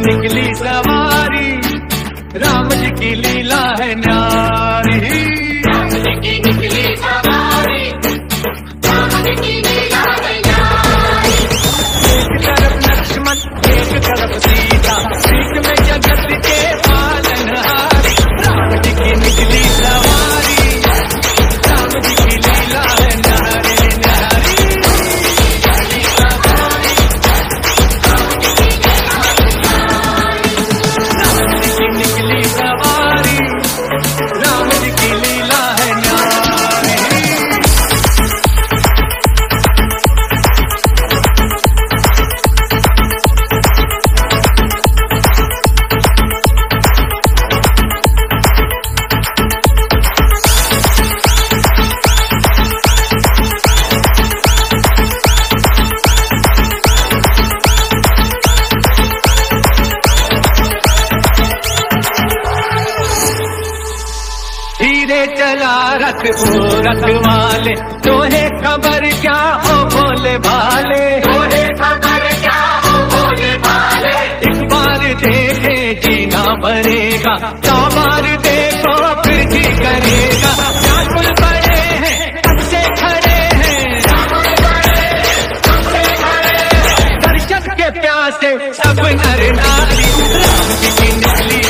निकली सवारी, राम जी की लीला है न्यारी। राम जी की निकली सवारी, राम जी की लीला है न्यारी। एक तरफ लक्ष्मण, एक तरफ सीता, बीच में जगत के पालनहारी। राम जी की निकली सवारी, राम जी की लीला है न्यारी न्यारी। राम जी की निकली सवारी, राम जी की लीला है न्यारी। धीरे चला रथ ओ रथ वाले, तोहे खबर क्या हो भोले भाले। तोहे खबर क्या हो भोले भाले। एक बार देखे जीना मरेगा, 100 बार देखो फिर जी करेगा। व्याकुल बड़े हैं अच्छे खड़े हैं, दर्शन के प्यासे सब नर नारी। राम जी की निकली